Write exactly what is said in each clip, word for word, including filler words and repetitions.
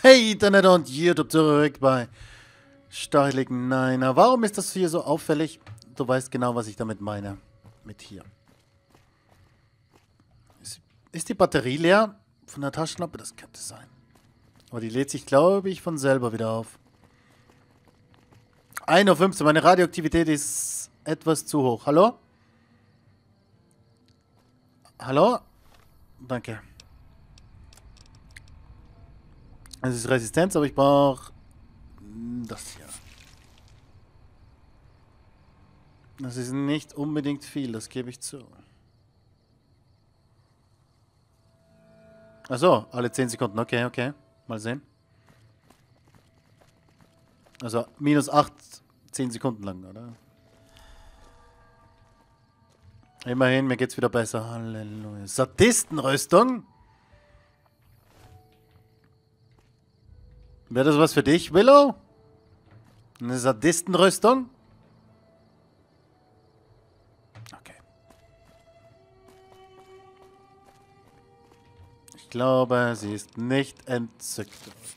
Hey Internet und YouTube zurück bei Stacheligen Niner. Warum ist das hier so auffällig? Du weißt genau, was ich damit meine. Mit hier. Ist, ist die Batterie leer von der Taschenlampe? Das könnte sein. Aber die lädt sich, glaube ich, von selber wieder auf. ein Uhr fünfzehn. Meine Radioaktivität ist etwas zu hoch. Hallo? Hallo? Danke. Es ist Resistenz, aber ich brauche das hier. Das ist nicht unbedingt viel, das gebe ich zu. Achso, alle zehn Sekunden. Okay, okay. Mal sehen. Also minus acht, zehn Sekunden lang, oder? Immerhin, mir geht's wieder besser. Halleluja. Sadistenrüstung? Wäre das was für dich, Willow? Eine Sadistenrüstung? Okay. Ich glaube, sie ist nicht entzückt.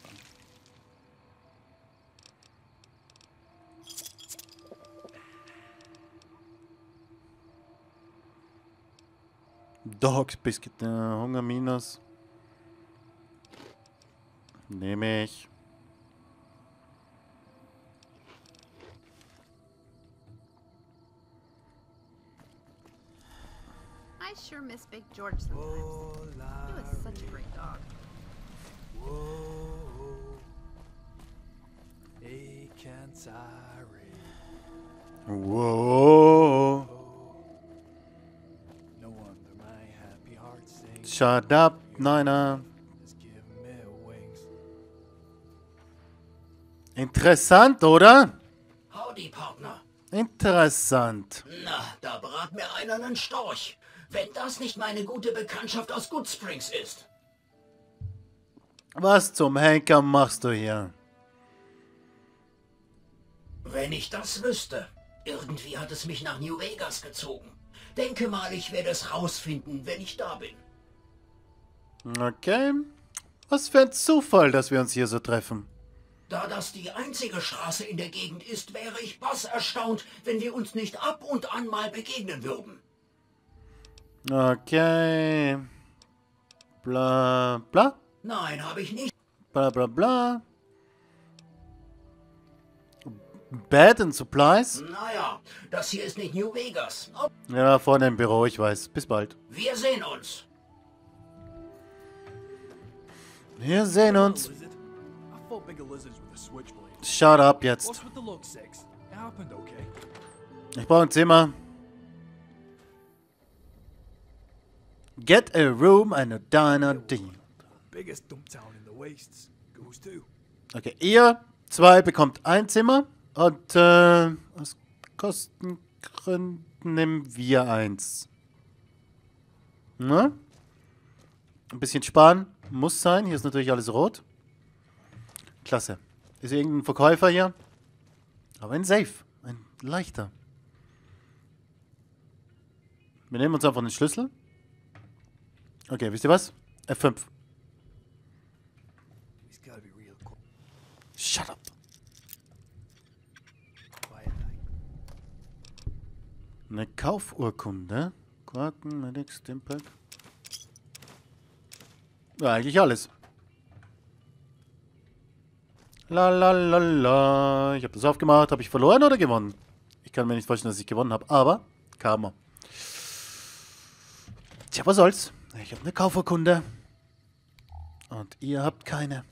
Dogs Biscuit, äh, Hunger minus. Nehme ich. I sure miss Big George sometimes. He was such a great dog. Whoa, a Kansari. Whoa. No wonder my happy heart sings. Shut up, Niner. Just give me wings. Interessant, oder? Howdy, Partner. Interessant. Na, da brat mir einer nen Storch. Wenn das nicht meine gute Bekanntschaft aus Good Springs ist. Was zum Henker machst du hier? Wenn ich das wüsste. Irgendwie hat es mich nach New Vegas gezogen. Denke mal, ich werde es rausfinden, wenn ich da bin. Okay. Was für ein Zufall, dass wir uns hier so treffen. Da das die einzige Straße in der Gegend ist, wäre ich bass erstaunt, wenn wir uns nicht ab und an mal begegnen würden. Okay. Bla bla. Nein, habe ich nicht. Bla bla bla. Bed and Supplies. Naja, das hier ist nicht New Vegas. Oh, Ja, vorne im Büro, ich weiß. Bis bald. wir sehen uns. Wir sehen uns. Lizard? I fought bigger lizards with a switchblade. Shut up jetzt. What's with the look, Six? It happened, okay? Ich brauche ein Zimmer. Get a room and a diner deal. Biggest dump town in the wastes. Goes to. Okay, ihr zwei bekommt ein Zimmer und äh, aus Kostengründen nehmen wir eins. Ne? Ein bisschen sparen muss sein. Hier ist natürlich alles rot. Klasse. Ist hier irgendein Verkäufer hier? Aber ein Safe. Ein leichter. Wir nehmen uns einfach den Schlüssel. Okay, wisst ihr was? F fünf. He's gotta be real quiet. Shut up. Quiet night. Eine Kaufurkunde. Quarken, Medic, Stimpack. Ja, eigentlich alles. La la la la. Ich habe das aufgemacht. Habe ich verloren oder gewonnen? Ich kann mir nicht vorstellen, dass ich gewonnen habe. Aber Karma. Tja, was soll's? Ich habe eine Kaufurkunde. Und ihr habt keine.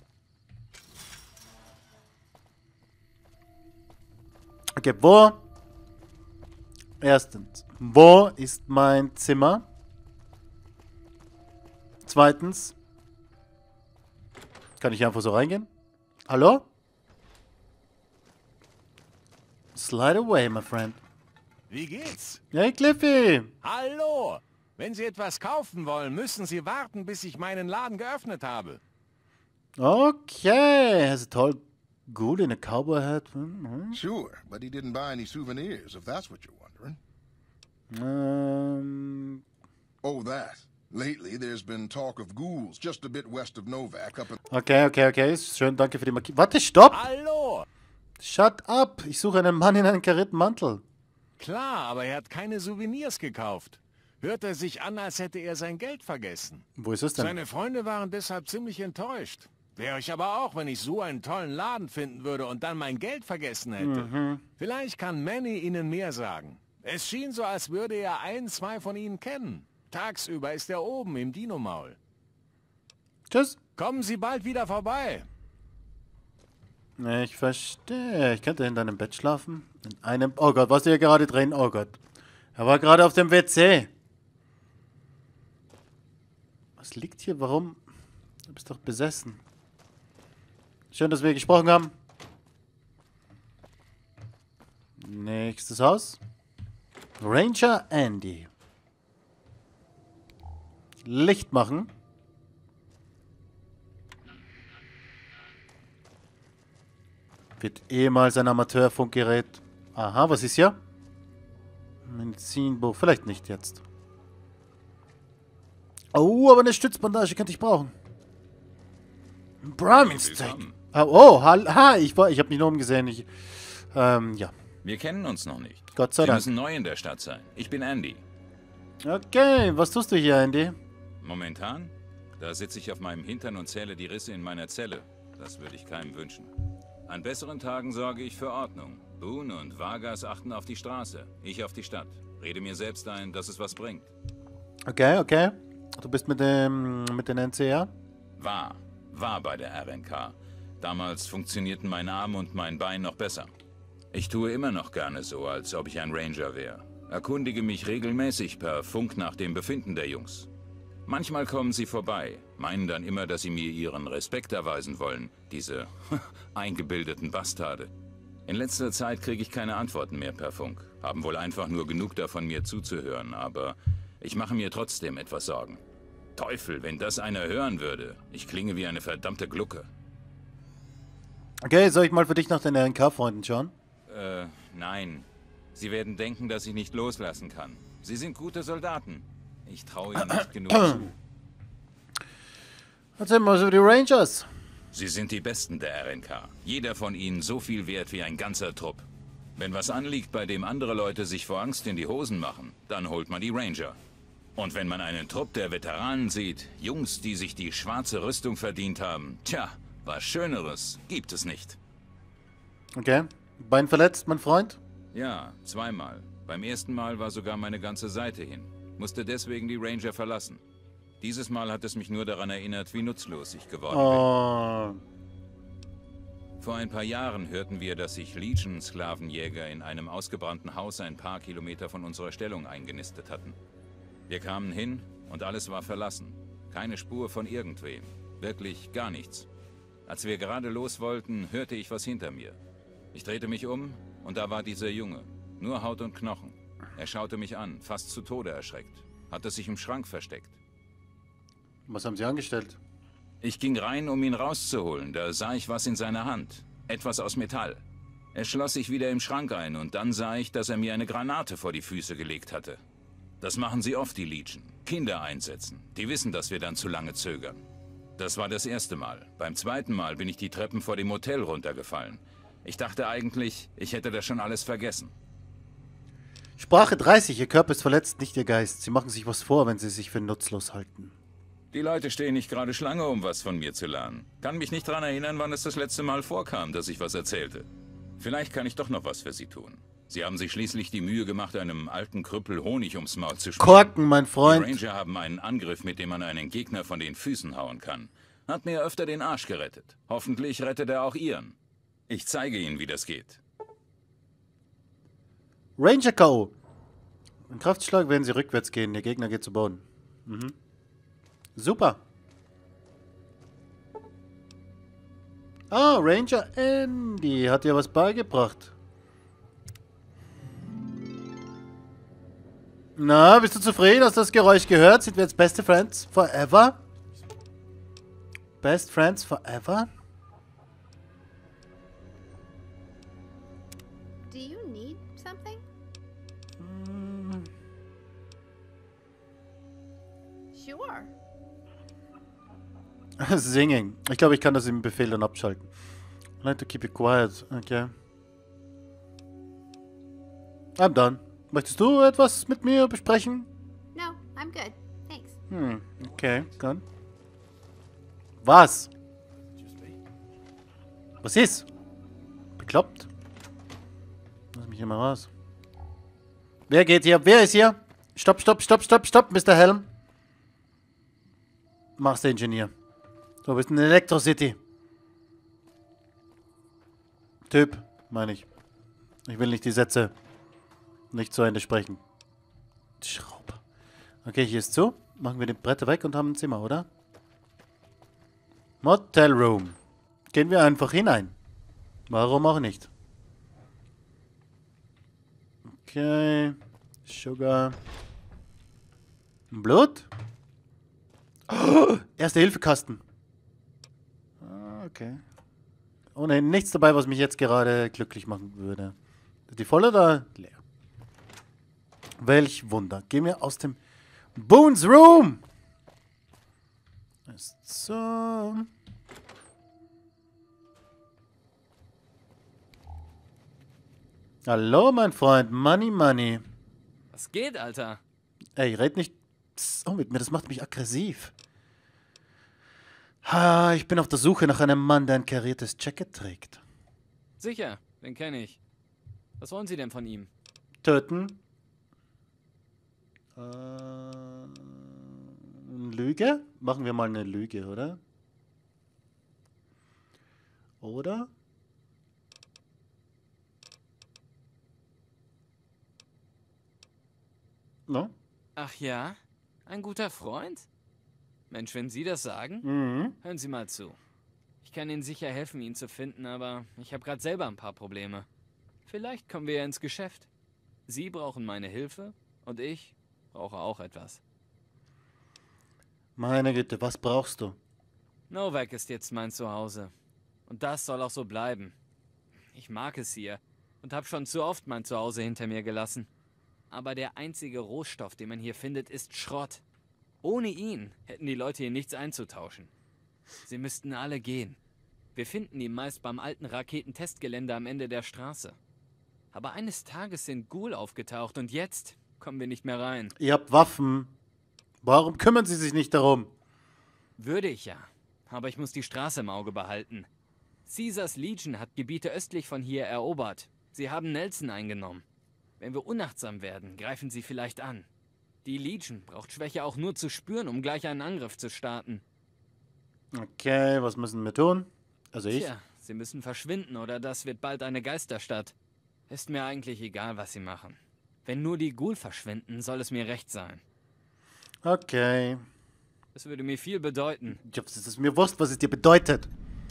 Okay, wo? Erstens, wo ist mein Zimmer? Zweitens, kann ich einfach so reingehen? Hallo? Slide away, my friend. Wie geht's? Hey, Cliffy! Hallo! Wenn Sie etwas kaufen wollen, müssen Sie warten, bis ich meinen Laden geöffnet habe. Okay, has a tall ghoul in a cowboy hat. Mhm. Sure, but he didn't buy any souvenirs, if that's what you're wondering. Ähm, Oh, that. Lately, there's been talk of ghouls just a bit west of Novak up in... Okay, okay, okay. Schön, danke für die Markierung. Warte, stopp! Hallo! Shut up! Ich suche einen Mann in einem karierten Mantel. Klar, aber er hat keine Souvenirs gekauft. Hört er sich an, als hätte er sein Geld vergessen. Wo ist es denn? Seine Freunde waren deshalb ziemlich enttäuscht. Wäre ich aber auch, wenn ich so einen tollen Laden finden würde und dann mein Geld vergessen hätte. Mhm. Vielleicht kann Manny Ihnen mehr sagen. Es schien so, als würde er ein, zwei von Ihnen kennen. Tagsüber ist er oben im Dino-Maul. Tschüss. Kommen Sie bald wieder vorbei. Ich verstehe. Ich könnte in deinem Bett schlafen. In einem... Oh Gott, was ist hier gerade drin? Oh Gott. Er war gerade auf dem W C. Was liegt hier? Warum? Du bist doch besessen. Schön, dass wir gesprochen haben. Nächstes Haus. Ranger Andy. Licht machen. Wird ehemals ein Amateurfunkgerät. Aha, was ist hier? Medizinbuch. Vielleicht nicht jetzt. Oh, aber eine Stützbandage könnte ich brauchen. Brahmins Steak. Oh, oh, ha, ich, war, ich habe mich nur umgesehen. Ich, ähm, ja. Wir kennen uns noch nicht. Gott sei Sie Dank. müssen neu in der Stadt sein. Ich bin Andy. Okay, was tust du hier, Andy? Momentan? Da sitze ich auf meinem Hintern und zähle die Risse in meiner Zelle. Das würde ich keinem wünschen. An besseren Tagen sorge ich für Ordnung. Boone und Vargas achten auf die Straße, ich auf die Stadt. Rede mir selbst ein, dass es was bringt. Okay, okay. Du bist mit dem mit den N C R? War. War bei der R N K. Damals funktionierten mein Arm und mein Bein noch besser. Ich tue immer noch gerne so, als ob ich ein Ranger wäre. Erkundige mich regelmäßig per Funk nach dem Befinden der Jungs. Manchmal kommen sie vorbei, meinen dann immer, dass sie mir ihren Respekt erweisen wollen, diese eingebildeten Bastarde. In letzter Zeit kriege ich keine Antworten mehr per Funk, haben wohl einfach nur genug davon, mir zuzuhören, aber ich mache mir trotzdem etwas Sorgen. Teufel, wenn das einer hören würde, ich klinge wie eine verdammte Glucke. Okay, soll ich mal für dich nach den R N K-Freunden schauen? Äh, nein. Sie werden denken, dass ich nicht loslassen kann. Sie sind gute Soldaten. Ich traue ihnen nicht genug zu. Erzähl mal was über die Rangers. Sie sind die Besten der R N K. Jeder von ihnen so viel wert wie ein ganzer Trupp. Wenn was anliegt, bei dem andere Leute sich vor Angst in die Hosen machen, dann holt man die Ranger. Und wenn man einen Trupp der Veteranen sieht, Jungs, die sich die schwarze Rüstung verdient haben, tja, was Schöneres gibt es nicht. Okay. Bein verletzt, mein Freund? Ja, zweimal. Beim ersten Mal war sogar meine ganze Seite hin. Musste deswegen die Ranger verlassen. Dieses Mal hat es mich nur daran erinnert, wie nutzlos ich geworden Oh. bin. Vor ein paar Jahren hörten wir, dass sich Legion-Sklavenjäger in einem ausgebrannten Haus ein paar Kilometer von unserer Stellung eingenistet hatten. Wir kamen hin und alles war verlassen. Keine Spur von irgendwem. Wirklich gar nichts. Als wir gerade los wollten, hörte ich was hinter mir. Ich drehte mich um und da war dieser Junge. Nur Haut und Knochen. Er schaute mich an, fast zu Tode erschreckt. Hatte sich im Schrank versteckt. Was haben sie angestellt? Ich ging rein, um ihn rauszuholen. Da sah ich was in seiner Hand. Etwas aus Metall. Er schloss sich wieder im Schrank ein und dann sah ich, dass er mir eine Granate vor die Füße gelegt hatte. Das machen sie oft, die Legion. Kinder einsetzen. Die wissen, dass wir dann zu lange zögern. Das war das erste Mal. Beim zweiten Mal bin ich die Treppen vor dem Hotel runtergefallen. Ich dachte eigentlich, ich hätte das schon alles vergessen. Sprache dreißig. Ihr Körper ist verletzt, nicht ihr Geist. Sie machen sich was vor, wenn sie sich für nutzlos halten. Die Leute stehen nicht gerade Schlange, um was von mir zu lernen. Kann mich nicht daran erinnern, wann es das letzte Mal vorkam, dass ich was erzählte. Vielleicht kann ich doch noch was für sie tun. Sie haben sich schließlich die Mühe gemacht, einem alten Krüppel Honig ums Maul zu schmieren. Korken, mein Die Freund. Ranger haben einen Angriff, mit dem man einen Gegner von den Füßen hauen kann. Hat mir öfter den Arsch gerettet. Hoffentlich rettet er auch ihren. Ich zeige Ihnen, wie das geht. Ranger K O. Im Kraftschlag werden sie rückwärts gehen. Der Gegner geht zu Boden. Mhm. Super. Ah, Ranger Andy hat dir was beigebracht. Na, bist du zufrieden? Hast du das Geräusch gehört? Sind wir jetzt beste Friends forever? Best Friends forever? Do you need something? Hm. Sure. Singing. Ich glaube, ich kann das im Befehl dann abschalten. Like to keep it quiet. Okay. I'm done. Möchtest du etwas mit mir besprechen? No, I'm good. Thanks. Hm, okay, gut. Was? Was ist? Bekloppt? Lass mich hier mal raus. Wer geht hier? Wer ist hier? Stopp, stopp, stopp, stopp, stopp, Mister Helm. Master Engineer. Du bist ein Electro City. Typ, meine ich. Ich will nicht die Sätze nicht zu Ende sprechen. Schraube. Okay, hier ist zu. Machen wir die Bretter weg und haben ein Zimmer, oder? Motel Room. Gehen wir einfach hinein. Warum auch nicht? Okay. Sugar. Blut? Oh, Erste-Hilfe-Kasten. Ah, okay. Oh ne, nichts dabei, was mich jetzt gerade glücklich machen würde. Ist die voll oder leer? Welch Wunder. Gehen wir aus dem Boons Room. Ist so. Hallo, mein Freund. Money, money. Was geht, Alter? Ey, red nicht so mit mir. Das macht mich aggressiv. Ha, ich bin auf der Suche nach einem Mann, der ein kariertes Jacket trägt. Sicher, den kenne ich. Was wollen Sie denn von ihm? Töten. Äh, Lüge? Machen wir mal eine Lüge, oder? Oder? No? Ach ja? Ein guter Freund? Mensch, wenn Sie das sagen, Mhm. hören Sie mal zu. Ich kann Ihnen sicher helfen, ihn zu finden, aber ich habe gerade selber ein paar Probleme. Vielleicht kommen wir ja ins Geschäft. Sie brauchen meine Hilfe und ich brauche auch etwas. Meine Güte, was brauchst du? Novak ist jetzt mein Zuhause. Und das soll auch so bleiben. Ich mag es hier und habe schon zu oft mein Zuhause hinter mir gelassen. Aber der einzige Rohstoff, den man hier findet, ist Schrott. Ohne ihn hätten die Leute hier nichts einzutauschen. Sie müssten alle gehen. Wir finden ihn meist beim alten Raketentestgelände am Ende der Straße. Aber eines Tages sind Ghoul aufgetaucht und jetzt kommen wir nicht mehr rein. Ihr habt Waffen. Warum kümmern Sie sich nicht darum? Würde ich ja. Aber ich muss die Straße im Auge behalten. Caesars Legion hat Gebiete östlich von hier erobert. Sie haben Nelson eingenommen. Wenn wir unachtsam werden, greifen sie vielleicht an. Die Legion braucht Schwäche auch nur zu spüren, um gleich einen Angriff zu starten. Okay, was müssen wir tun? Also ich? Tja, sie müssen verschwinden oder das wird bald eine Geisterstadt. Ist mir eigentlich egal, was sie machen. Wenn nur die Ghoul verschwinden, soll es mir recht sein. Okay. Es würde mir viel bedeuten. Ja, es ist mir wurscht, was es dir bedeutet.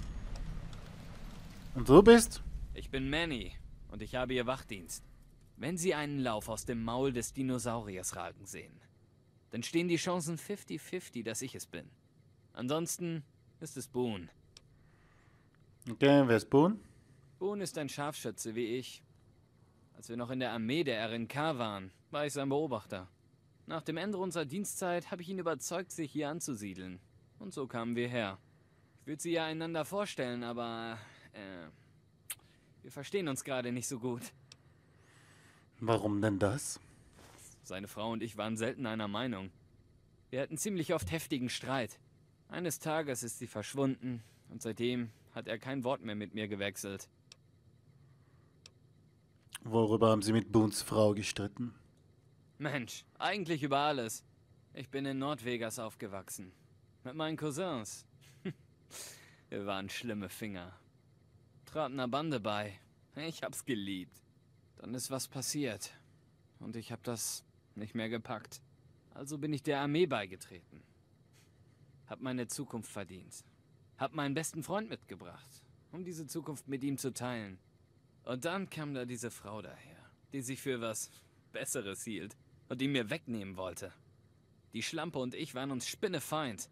Und du bist? Ich bin Manny und ich habe ihr Wachdienst. Wenn Sie einen Lauf aus dem Maul des Dinosauriers ragen sehen, dann stehen die Chancen fifty fifty, dass ich es bin. Ansonsten ist es Boone. Okay, wer ist Boone? Boone ist ein Scharfschütze wie ich. Als wir noch in der Armee der R N K waren, war ich sein Beobachter. Nach dem Ende unserer Dienstzeit habe ich ihn überzeugt, sich hier anzusiedeln. Und so kamen wir her. Ich würde sie ja einander vorstellen, aber äh, wir verstehen uns gerade nicht so gut. Warum denn das? Seine Frau und ich waren selten einer Meinung. Wir hatten ziemlich oft heftigen Streit. Eines Tages ist sie verschwunden und seitdem hat er kein Wort mehr mit mir gewechselt. Worüber haben Sie mit Boones Frau gestritten? Mensch, eigentlich über alles. Ich bin in Nordvegas aufgewachsen. Mit meinen Cousins. Wir waren schlimme Finger. Traten einer Bande bei. Ich hab's geliebt. Dann ist was passiert. Und ich hab das nicht mehr gepackt. Also bin ich der Armee beigetreten. Hab meine Zukunft verdient. Hab meinen besten Freund mitgebracht, um diese Zukunft mit ihm zu teilen. Und dann kam da diese Frau daher, die sich für was Besseres hielt und die mir wegnehmen wollte. Die Schlampe und ich waren uns spinnefeind.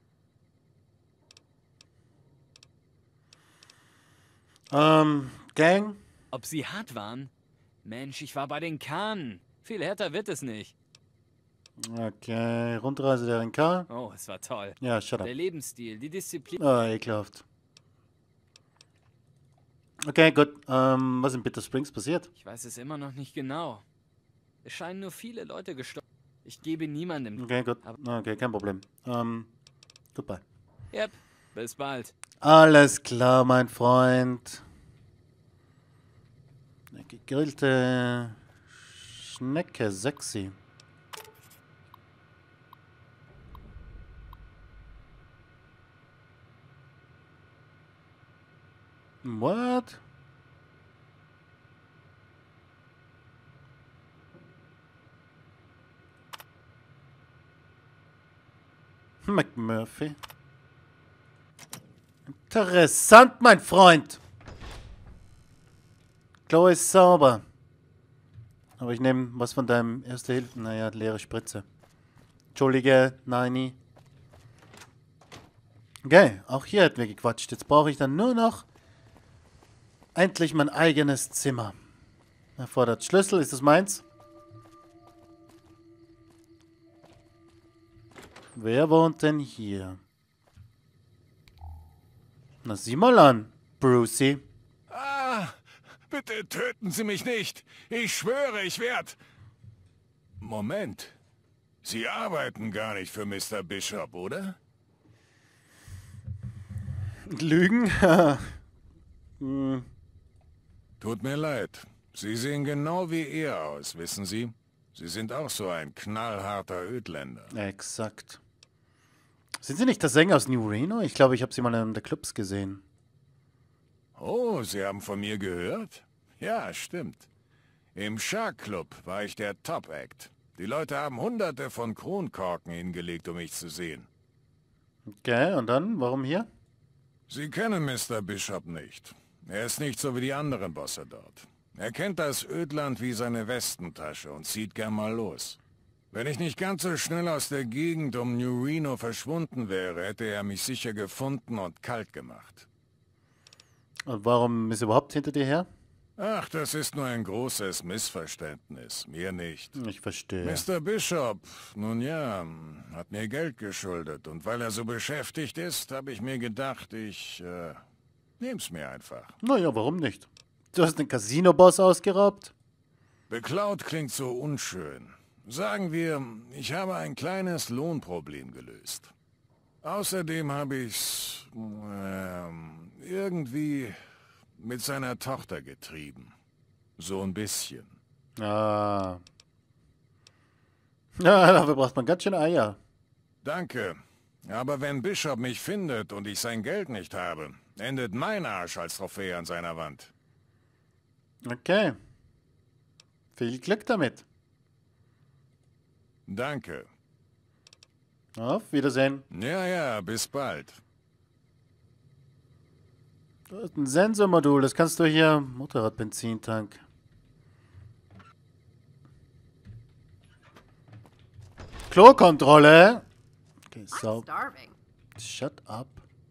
Ähm, Gang? Ob sie hart waren? Mensch, ich war bei den Kahnen. Viel härter wird es nicht. Okay, Rundreise der R N K. Oh, es war toll. Ja, shut up. Der Lebensstil, die Disziplin. Oh, ekelhaft. Okay, gut. Ähm, was in Bitter Springs passiert? Ich weiß es immer noch nicht genau. Es scheinen nur viele Leute gestorben. Ich gebe niemandem. Okay, gut. Okay, kein Problem. Ähm, goodbye. Yep, bis bald. Alles klar, mein Freund. Eine gegrillte Schnecke, sexy. What? McMurphy. Interessant, mein Freund. Klo ist sauber. Aber ich nehme was von deinem Erste Hilfe. Naja, leere Spritze. Entschuldige, Neini. Okay, auch hier hätten wir gequatscht. Jetzt brauche ich dann nur noch endlich mein eigenes Zimmer. Erfordert Schlüssel. Ist das meins? Wer wohnt denn hier? Na, sieh mal an, Brucey. Ah, bitte töten Sie mich nicht. Ich schwöre, ich werde... Moment. Sie arbeiten gar nicht für Mister Bishop, oder? Lügen? hm. Tut mir leid. Sie sehen genau wie er aus, wissen Sie? Sie sind auch so ein knallharter Ödländer. Exakt. Sind Sie nicht der Sänger aus New Reno? Ich glaube, ich habe Sie mal in einem der Clubs gesehen. Oh, Sie haben von mir gehört? Ja, stimmt. Im Shark Club war ich der Top-Act. Die Leute haben hunderte von Kronkorken hingelegt, um mich zu sehen. Okay, und dann? Warum hier? Sie kennen Mister Bishop nicht. Er ist nicht so wie die anderen Bosse dort. Er kennt das Ödland wie seine Westentasche und zieht gern mal los. Wenn ich nicht ganz so schnell aus der Gegend um New Reno verschwunden wäre, hätte er mich sicher gefunden und kalt gemacht. Und warum ist er überhaupt hinter dir her? Ach, das ist nur ein großes Missverständnis. Mir nicht. Ich verstehe. Mister Bishop, nun ja, hat mir Geld geschuldet. Und weil er so beschäftigt ist, habe ich mir gedacht, ich äh, nehm's mir einfach. Naja, warum nicht? Du hast den Casino-Boss ausgeraubt? Beklaut klingt so unschön. Sagen wir, ich habe ein kleines Lohnproblem gelöst. Außerdem habe ich's ähm, irgendwie mit seiner Tochter getrieben. So ein bisschen. Ah. Ja, dafür braucht man ganz schön Eier. Danke. Aber wenn Bishop mich findet und ich sein Geld nicht habe, endet mein Arsch als Trophäe an seiner Wand. Okay. Viel Glück damit. Danke. Auf Wiedersehen. Ja, ja, bis bald. Da ist ein Sensormodul, das kannst du hier... Motorradbenzintank. Klokontrolle. Okay, I'm so. starving. Shut up.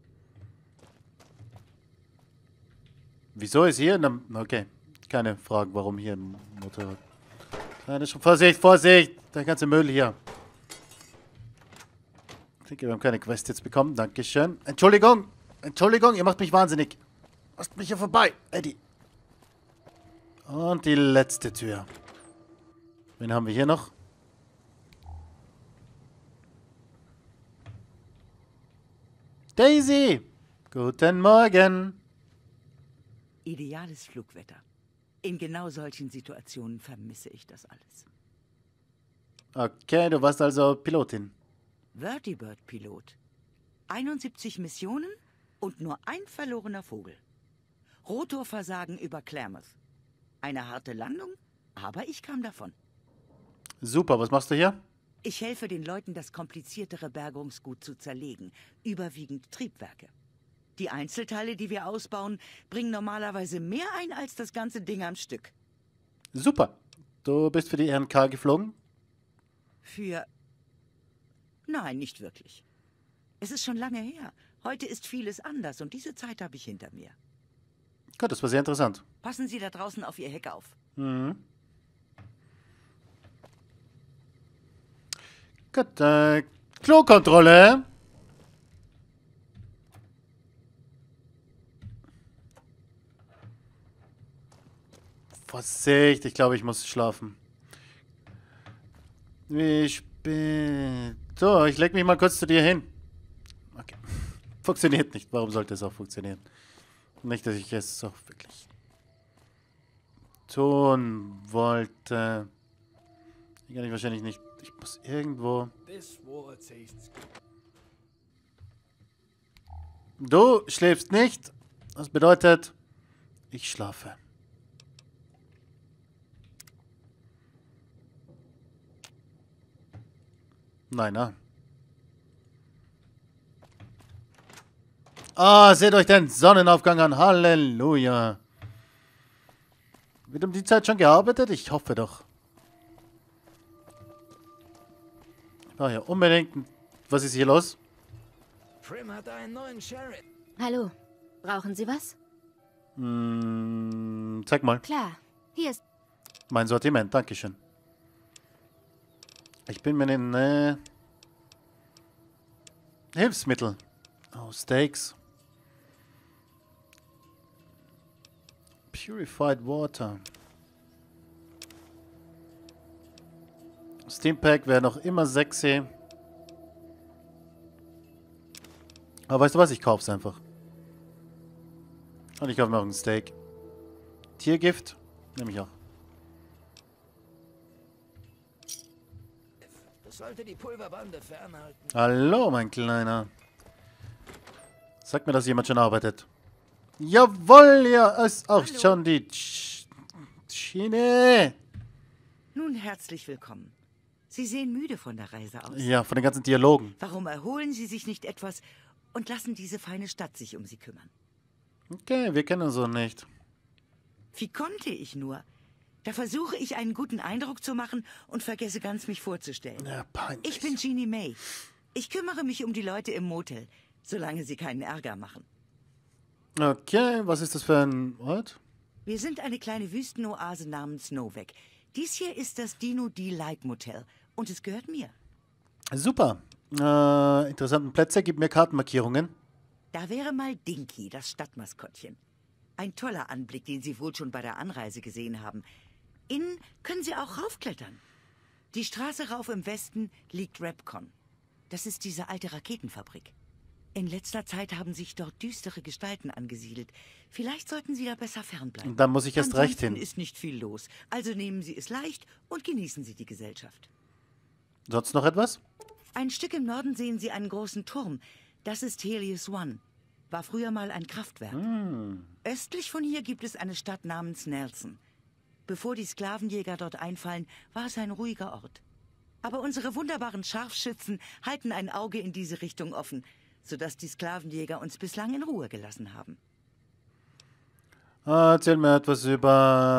Wieso ist hier... Eine, okay, keine Fragen, warum hier ein Motorrad... Kleine Sch Vorsicht, Vorsicht! Der ganze Müll hier. Ich denke, wir haben keine Quest jetzt bekommen. Dankeschön. Entschuldigung! Entschuldigung, ihr macht mich wahnsinnig. Lasst mich hier vorbei, Eddie. Und die letzte Tür. Wen haben wir hier noch? Daisy! Guten Morgen! Ideales Flugwetter. In genau solchen Situationen vermisse ich das alles. Okay, du warst also Pilotin. Vertibird-Pilot. einundsiebzig Missionen und nur ein verlorener Vogel. Rotorversagen über Klamath. Eine harte Landung, aber ich kam davon. Super, was machst du hier? Ich helfe den Leuten, das kompliziertere Bergungsgut zu zerlegen. Überwiegend Triebwerke. Die Einzelteile, die wir ausbauen, bringen normalerweise mehr ein als das ganze Ding am Stück. Super. Du bist für die R N K geflogen? Für... Nein, nicht wirklich. Es ist schon lange her. Heute ist vieles anders und diese Zeit habe ich hinter mir. Gut, das war sehr interessant. Passen Sie da draußen auf Ihr Heck auf. Mhm. Gut, äh, Klokontrolle. Vorsicht, ich glaube, ich muss schlafen. Wie spät? So, ich leg mich mal kurz zu dir hin. Okay. Funktioniert nicht. Warum sollte es auch funktionieren? Nicht, dass ich es auch wirklich tun wollte. Hier kann ich wahrscheinlich nicht. Ich muss irgendwo. This water tastes good. Du schläfst nicht. Das bedeutet, ich schlafe. Nein, na. Ah, seht euch den Sonnenaufgang an. Halleluja. Wird um die Zeit schon gearbeitet? Ich hoffe doch. Ich brauche ja unbedingt... Was ist hier los? Prim hat einen neuen Sheriff. Hallo. Brauchen Sie was? Hm, zeig mal. Klar. Hier ist... Mein Sortiment, dankeschön. Ich bin mir in... Äh, Hilfsmittel. Oh, Steaks. Purified Water. Steam Pack wäre noch immer sexy. Aber weißt du was? Ich kauf's einfach. Und ich kaufe mir auch ein Steak. Tiergift? Nehme ich auch. Das sollte die Pulverbande fernhalten. Hallo, mein Kleiner. Sag mir, dass jemand schon arbeitet. Jawohl, ja, ist auch Hallo. schon die Sch Schiene. Nun herzlich willkommen. Sie sehen müde von der Reise aus. Ja, von den ganzen Dialogen. Warum erholen Sie sich nicht etwas und lassen diese feine Stadt sich um Sie kümmern? Okay, wir kennen uns so nicht. Wie konnte ich nur? Da versuche ich, einen guten Eindruck zu machen und vergesse ganz, mich vorzustellen. Ja, peinlich. Ich bin Jeannie May. Ich kümmere mich um die Leute im Motel, solange sie keinen Ärger machen. Okay, was ist das für ein Ort? Wir sind eine kleine Wüstenoase namens Novak. Dies hier ist das Dino D-Like Motel und es gehört mir. Super. Äh, interessanten Plätze, gib mir Kartenmarkierungen. Da wäre mal Dinky, das Stadtmaskottchen. Ein toller Anblick, den Sie wohl schon bei der Anreise gesehen haben. Innen können Sie auch raufklettern. Die Straße rauf im Westen liegt Repcon. Das ist diese alte Raketenfabrik. In letzter Zeit haben sich dort düstere Gestalten angesiedelt. Vielleicht sollten Sie da besser fernbleiben. Da muss ich erst recht hin. Ansonsten ist nicht viel los. Also nehmen Sie es leicht und genießen Sie die Gesellschaft. Sonst noch etwas? Ein Stück im Norden sehen Sie einen großen Turm. Das ist Helios One. War früher mal ein Kraftwerk. Hm. Östlich von hier gibt es eine Stadt namens Nelson. Bevor die Sklavenjäger dort einfallen, war es ein ruhiger Ort. Aber unsere wunderbaren Scharfschützen halten ein Auge in diese Richtung offen, sodass die Sklavenjäger uns bislang in Ruhe gelassen haben. Erzähl mir etwas über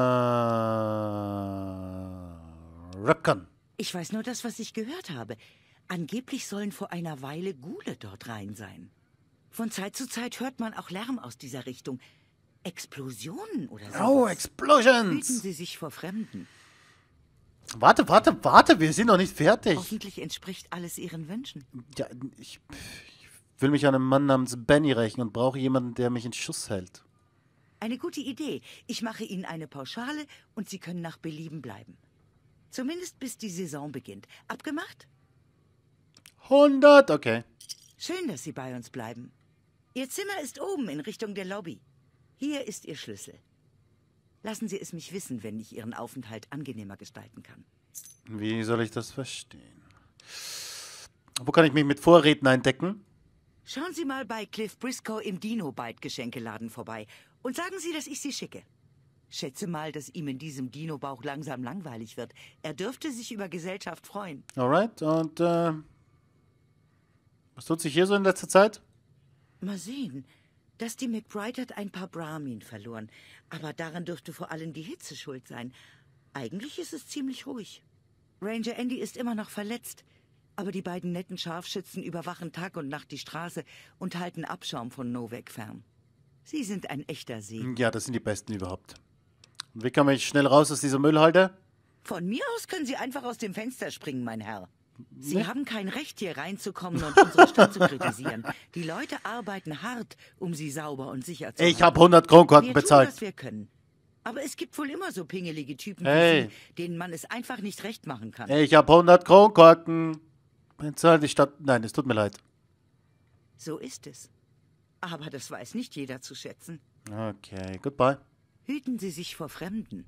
Repcon. Ich weiß nur das, was ich gehört habe. Angeblich sollen vor einer Weile Ghule dort rein sein. Von Zeit zu Zeit hört man auch Lärm aus dieser Richtung. Explosionen oder so. Oh, Hüten Explosions! Sie sich vor Fremden. Warte, warte, warte, wir sind noch nicht fertig. Hoffentlich entspricht alles Ihren Wünschen. Ja, ich, ich will mich an einen Mann namens Benny rächen und brauche jemanden, der mich in Schuss hält. Eine gute Idee. Ich mache Ihnen eine Pauschale und Sie können nach Belieben bleiben. Zumindest bis die Saison beginnt. Abgemacht? hundert, okay. Schön, dass Sie bei uns bleiben. Ihr Zimmer ist oben in Richtung der Lobby. Hier ist Ihr Schlüssel. Lassen Sie es mich wissen, wenn ich Ihren Aufenthalt angenehmer gestalten kann. Wie soll ich das verstehen? Wo kann ich mich mit Vorräten eindecken? Schauen Sie mal bei Cliff Briscoe im Dino-Bite-Geschenkeladen vorbei und sagen Sie, dass ich Sie schicke. Schätze mal, dass ihm in diesem Dino-Bauch langsam langweilig wird. Er dürfte sich über Gesellschaft freuen. Alright, und äh, was tut sich hier so in letzter Zeit? Mal sehen. Dusty McBride hat ein paar Brahmin verloren. Aber daran dürfte vor allem die Hitze schuld sein. Eigentlich ist es ziemlich ruhig. Ranger Andy ist immer noch verletzt. Aber die beiden netten Scharfschützen überwachen Tag und Nacht die Straße und halten Abschaum von Novak fern. Sie sind ein echter Segen. Ja, das sind die Besten überhaupt. Und wie komme ich schnell raus aus dieser Müllhalde? Von mir aus können Sie einfach aus dem Fenster springen, mein Herr. Sie Ne? haben kein Recht, hier reinzukommen und unsere Stadt zu kritisieren. Die Leute arbeiten hart, um sie sauber und sicher zu halten. Ich habe hundert Kronkorken Wir tun, bezahlt. was wir können. Aber es gibt wohl immer so pingelige Typen Hey. wie Sie, denen man es einfach nicht recht machen kann. Ich habe hundert Kronkorken bezahlt. Die Stadt... Nein, es tut mir leid. So ist es. Aber das weiß nicht jeder zu schätzen. Okay, goodbye. Hüten Sie sich vor Fremden.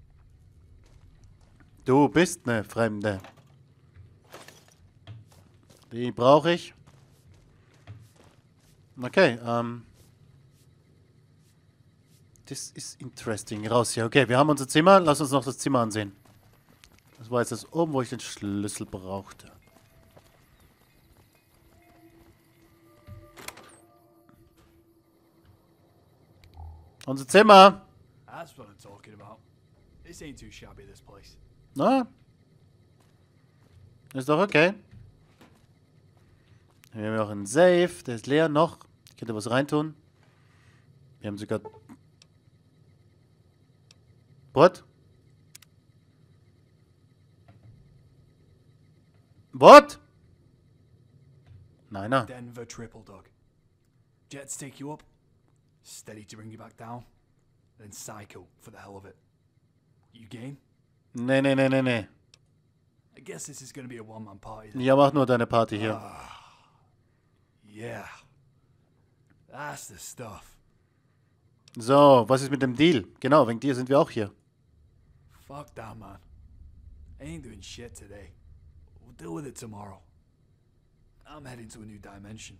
Du bist eine Fremde. Die brauche ich. Okay, ähm... Das ist interesting. Raus hier. Okay, wir haben unser Zimmer. Lass uns noch das Zimmer ansehen. Das war jetzt das oben, wo ich den Schlüssel brauchte. Unser Zimmer. That's what I'm talking about. This ain't too shabby, this place. Na? Ist doch okay. Wir haben auch einen Safe. Der ist leer noch. Ich könnte was reintun. Wir haben sogar... What? What? Nein, na. Denver triple dog. Jets take you up, steady to bring you back down, then psycho for the hell of it. You game? Nee, nee, nee, nee, nee. I guess this is gonna be a one-man party then. Ja, mach nur deine Party hier. Yeah. That's the stuff. So, was ist mit dem Deal? Genau, wegen dir sind wir auch hier. Fuck that, man. I ain't doing shit today. We'll deal with it tomorrow. I'm heading to a new dimension.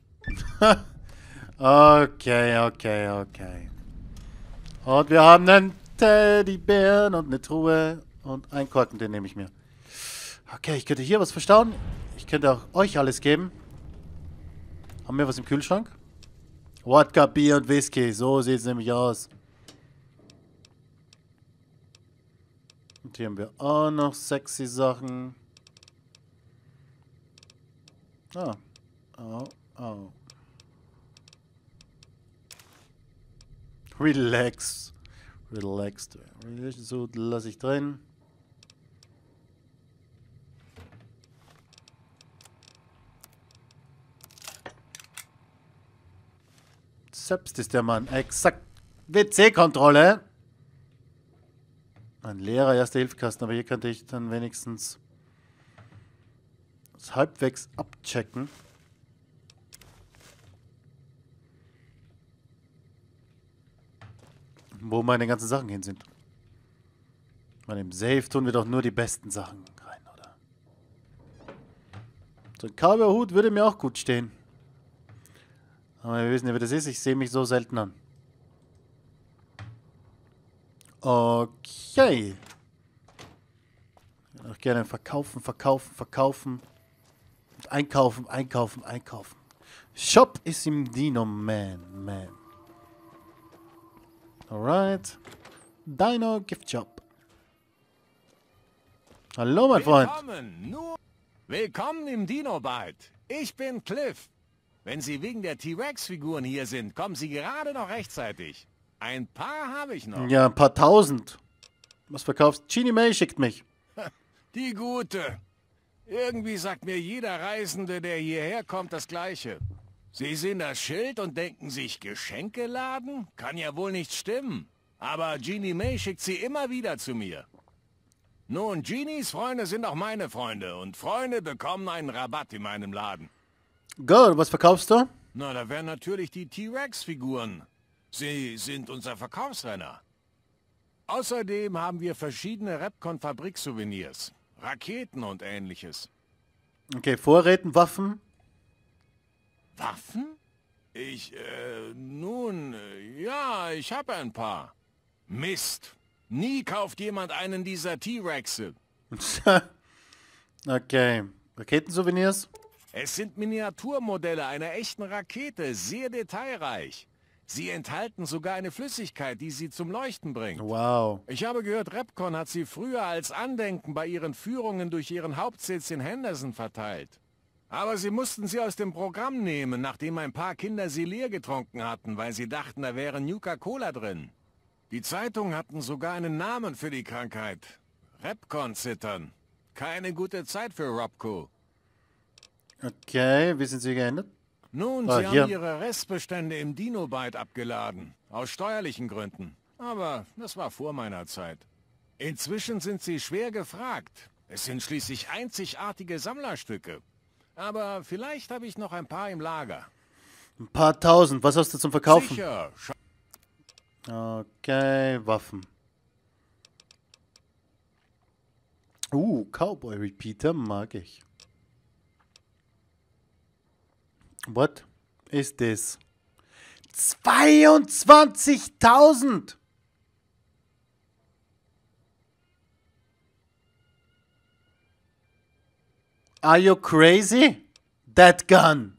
Okay, okay, okay. Und wir haben einen Teddybären und eine Truhe und einen Korken, den nehme ich mir. Okay, ich könnte hier was verstauen. Ich könnte auch euch alles geben. Haben wir was im Kühlschrank? Wodka, Bier und Whisky. So sieht es nämlich aus. Und hier haben wir auch noch sexy Sachen. Ah. Oh, oh. Relax. Relaxed. So lasse ich drin. Selbst ist der Mann. Exakt. W C-Kontrolle. Ein leerer Erste-Hilfe-Kasten, aber hier könnte ich dann wenigstens das halbwegs abchecken. Wo meine ganzen Sachen hin sind. Mal im Safe tun wir doch nur die besten Sachen rein, oder? So ein Cowboy-Hut würde mir auch gut stehen. Aber wir wissen ja, wie das ist. Ich sehe mich so selten an. Okay. Ich würde auch gerne verkaufen, verkaufen, verkaufen. Und einkaufen, einkaufen, einkaufen. Shop ist im Dino, man, man. Alright. Dino Gift Shop. Hallo, mein Freund. Willkommen, nur Willkommen im Dino-Bite. Ich bin Cliff. Wenn Sie wegen der T-Rex-Figuren hier sind, kommen Sie gerade noch rechtzeitig. Ein paar habe ich noch. Ja, ein paar tausend. Was verkaufst? Genie May schickt mich. Die gute. Irgendwie sagt mir jeder Reisende, der hierher kommt, das Gleiche. Sie sehen das Schild und denken sich, Geschenke laden? Kann ja wohl nicht stimmen. Aber Genie May schickt sie immer wieder zu mir. Nun, Genies Freunde sind auch meine Freunde und Freunde bekommen einen Rabatt in meinem Laden. Gut, was verkaufst du? Na, da wären natürlich die T-Rex-Figuren. Sie sind unser Verkaufsrenner. Außerdem haben wir verschiedene Repcon-Fabrik-Souvenirs. Raketen und ähnliches. Okay, Vorräten, Waffen. Waffen? Ich, äh, nun, äh, ja, ich habe ein paar. Mist. Nie kauft jemand einen dieser T-Rexe. Okay. Raketensouvenirs? Es sind Miniaturmodelle einer echten Rakete, sehr detailreich. Sie enthalten sogar eine Flüssigkeit, die sie zum Leuchten bringt. Wow. Ich habe gehört, Repcon hat sie früher als Andenken bei ihren Führungen durch ihren Hauptsitz in Henderson verteilt. Aber sie mussten sie aus dem Programm nehmen, nachdem ein paar Kinder sie leer getrunken hatten, weil sie dachten, da wäre Nuka-Cola drin. Die Zeitungen hatten sogar einen Namen für die Krankheit. Repcon-Zittern. Keine gute Zeit für Robco. Okay, wie sind sie geändert? Nun, Ah, Sie hier. haben Ihre Restbestände im Dino-Byte abgeladen. Aus steuerlichen Gründen. Aber das war vor meiner Zeit. Inzwischen sind sie schwer gefragt. Es sind schließlich einzigartige Sammlerstücke. Aber vielleicht habe ich noch ein paar im Lager. Ein paar tausend. Was hast du zum Verkaufen? Sicher. Scha Okay, Waffen. Uh, Cowboy Repeater mag ich. What is this? zweiundzwanzigtausend! Are you crazy? That gun.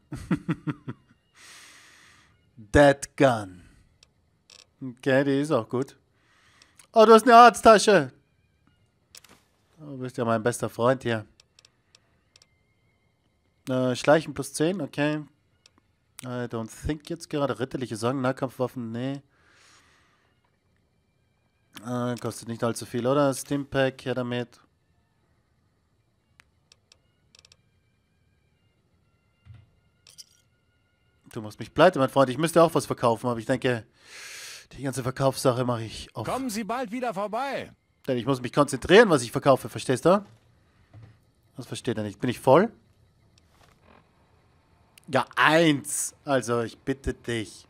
That gun. Okay, die ist auch gut. Oh, du hast eine Arzttasche. Du bist ja mein bester Freund hier. Äh, Schleichen plus zehn, okay. I don't think jetzt gerade. Ritterliche Sagen, Nahkampfwaffen, nee. Äh, kostet nicht allzu viel, oder? Stimpack, her damit. Du machst mich pleite, mein Freund. Ich müsste auch was verkaufen, aber ich denke, die ganze Verkaufssache mache ich auf. Kommen Sie bald wieder vorbei. Denn ich muss mich konzentrieren, was ich verkaufe, verstehst du? Was versteht er nicht? Bin ich voll? Ja, eins. Also, ich bitte dich.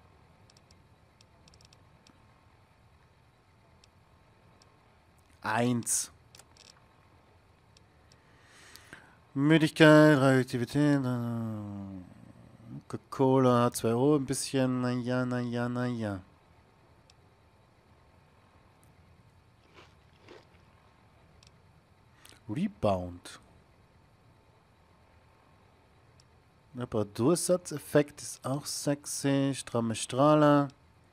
Eins. Müdigkeit, Radioaktivität. Coca-Cola, H zwei O, ein bisschen. Naja, naja, naja. Rebound. Reparatursatzeffekt ist auch sexy. Stramme Strahler.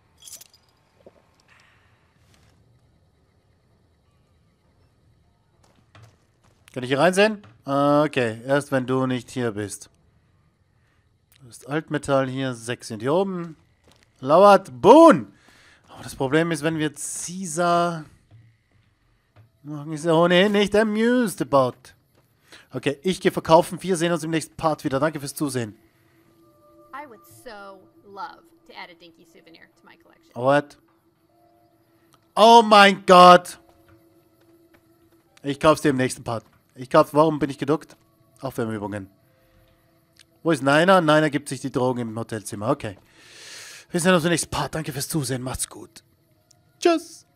Kann ich hier reinsehen? Okay, erst wenn du nicht hier bist. Du bist Altmetall hier, sechs sind hier oben. Lauert Boon! Aber das Problem ist, wenn wir Caesar machen, ist er ohnehin nicht amused about. Okay, ich gehe verkaufen. Wir sehen uns im nächsten Part wieder. Danke fürs Zusehen. I would so love to add a dinky souvenir to my collection. What? Oh mein Gott! Ich kauf's dir im nächsten Part. Ich kauf, warum bin ich geduckt? Aufwärmübungen. Wo ist Niner? Niner gibt sich die Drogen im Hotelzimmer. Okay. Wir sehen uns im nächsten Part. Danke fürs Zusehen. Macht's gut. Tschüss.